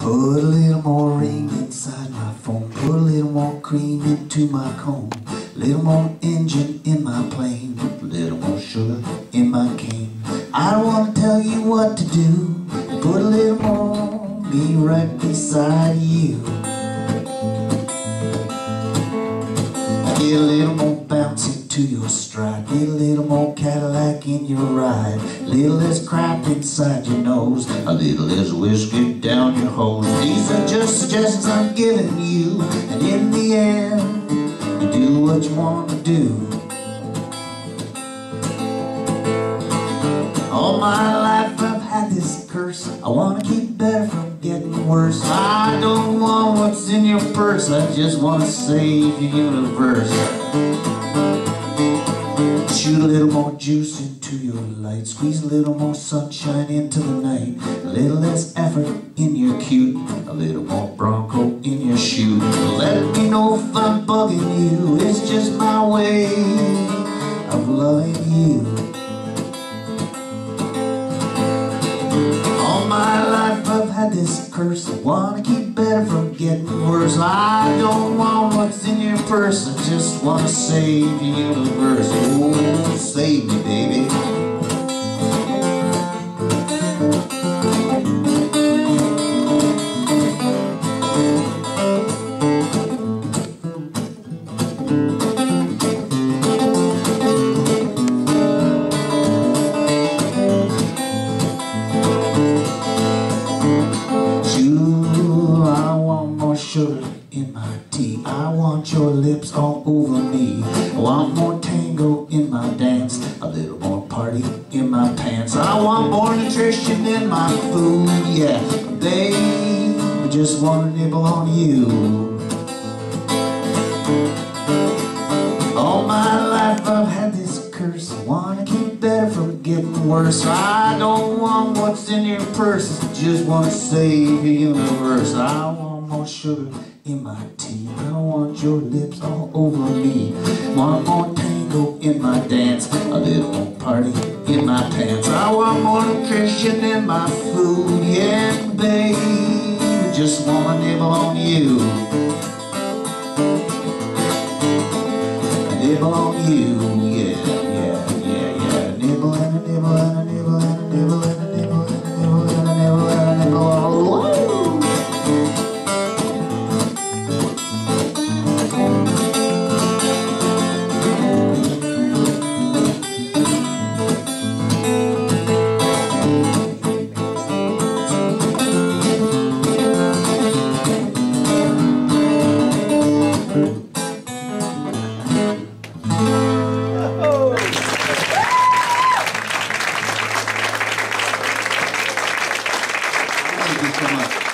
Put a little more ring inside my phone. Put a little more cream into my cone. Little more engine in my plane. Little more sugar in my cane. I don't want to tell you what to do. Put a little more me right beside you. Get a little more bounce into your stride. Get a little more Cadillac in your ride. Little less crap inside your nose. A little less whiskey down your hose. These are just suggestions I'm giving you. And in the end, you do what you want to do. All my life I've had this curse. I want to keep better from getting worse. I don't want what's in your purse. I just want to save the universe. Shoot a little more juice into your light. Squeeze a little more sunshine into the night. A little less effort in your cute. A little more Bronco in your shoe. Let me know if I'm bugging you. It's just my way of loving you. All my life I've had this curse. I want to keep better from getting worse. I don't want what's in your purse. I just want to save the universe. Oh, save me, baby. Sugar in my tea. I want your lips all over me. I want more tango in my dance. A little more party in my pants. I want more nutrition in my food. Yeah, babe, I just want to nibble on you. All my life I've had this curse. I want to keep better from getting worse. I don't want what's in your purse. I just want to save the universe. I want more sugar in my tea. I want your lips all over me. Want more tango in my dance. A little more party in my pants. I want more nutrition in my food. Yeah, babe, I just want to nibble on you. Nibble on you, yeah, yeah, yeah, yeah. Nibble and a nibble and a nibble and a nibble and a nibble and a nibble and a nibble and a nibble. Thank you so much.